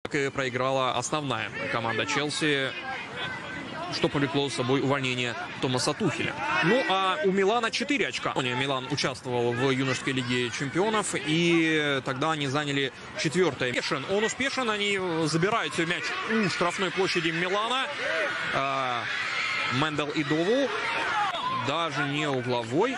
Проиграла основная команда Челси, что повлекло за собой увольнение Томаса Тухеля. Ну а у Милана 4 очка. Милан участвовал в юношеской лиге чемпионов, и тогда они заняли 4-е. Он успешен, они забирают свой мяч у штрафной площади Милана. Мендел и Дову, даже не угловой.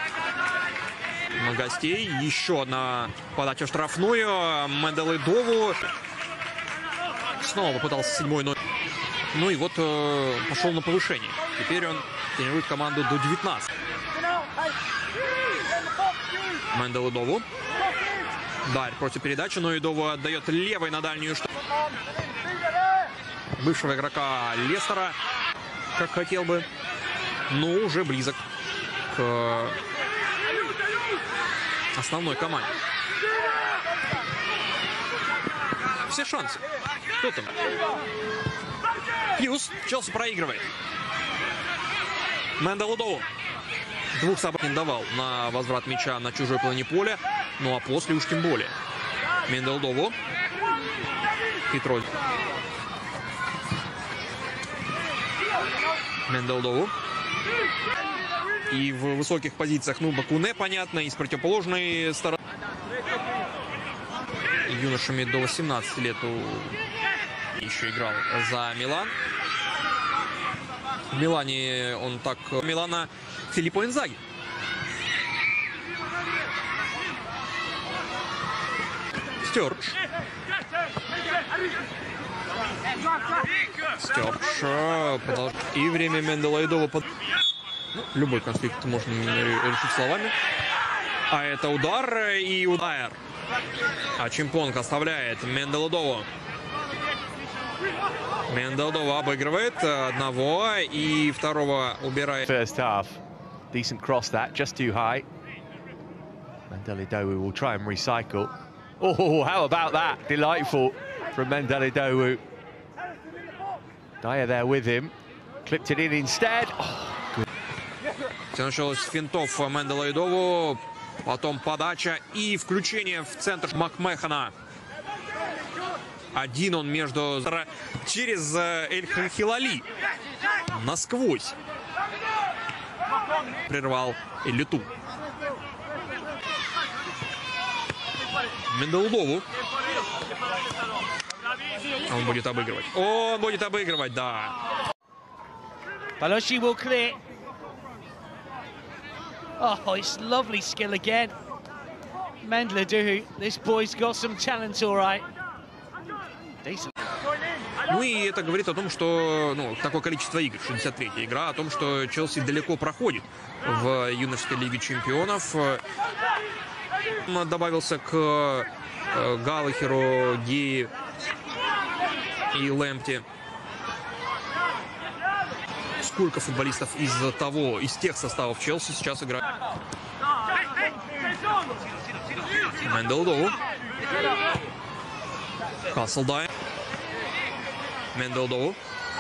На гостей еще одна подача в штрафную. Мендел и Дову. Снова попытался 7-й номер. Ну и вот пошел на повышение. Теперь он тренирует команду до 19. Мендел и Дову. Дайер против передачи, но и Дову отдает левой на дальнюю бывшего игрока Лестера, как хотел бы, но уже близок к основной команде. Все шансы. Кто там? Плюс Челси проигрывает. Мендел и Дову. Двух собак не давал на возврат мяча на чужой половине поля. Ну а после уж тем более. Мендел и Дову. Петроль. Мендел и Дову. И в высоких позициях, ну, Бакуне, понятно, и с противоположной стороны. Юношами до 18 лет еще играл за Милан. В Милане он так... Милана Филиппо Инзаги. Стёрдж. Стёрдж. И время Мендела и Дову. Ну, любой конфликт можно решить словами. А это удар и удар. А Чимпонг оставляет Мендел и Дову. Мендел и Дову обыгрывает одного и второго убирает. First half, decent cross that, just too high. Mendel и Дову will try and recycle. Oh, how about that? Delightful from Mendel и Дову. Dyer there with him, clipped it in instead. Oh, good. Все началось с финтов Мендела и Дову, потом подача и включение в центр Макмехана. Один он между... через Эль-Хилали. Насквозь. Прервал Элиту. Мендел и Дову. Он будет обыгрывать. Он будет обыгрывать, да. Balochi will clear. Oh, it's lovely skill again. Mendel и Дову. This boy's got some talent, all right. Ну и это говорит о том, что такое количество игр, 63-я игра, о том, что Челси далеко проходит в юношеской лиге чемпионов. Добавился к Галлахеру, Ги и Лэмпти. Сколько футболистов из тех составов Челси сейчас играют? Мендел и Дову. Хасселдайн. Мендел и Дову.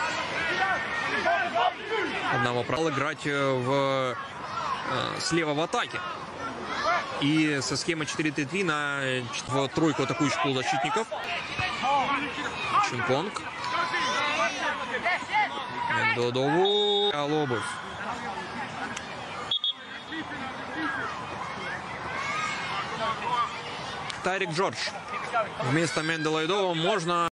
Одного правила играть слева в атаке. И со схемы 4-3-3 в тройку атакующих полузащитников. Чимпонг. Мендел и Дову. Алобов. Тарик Джордж. Вместо Мендела и Дову можно...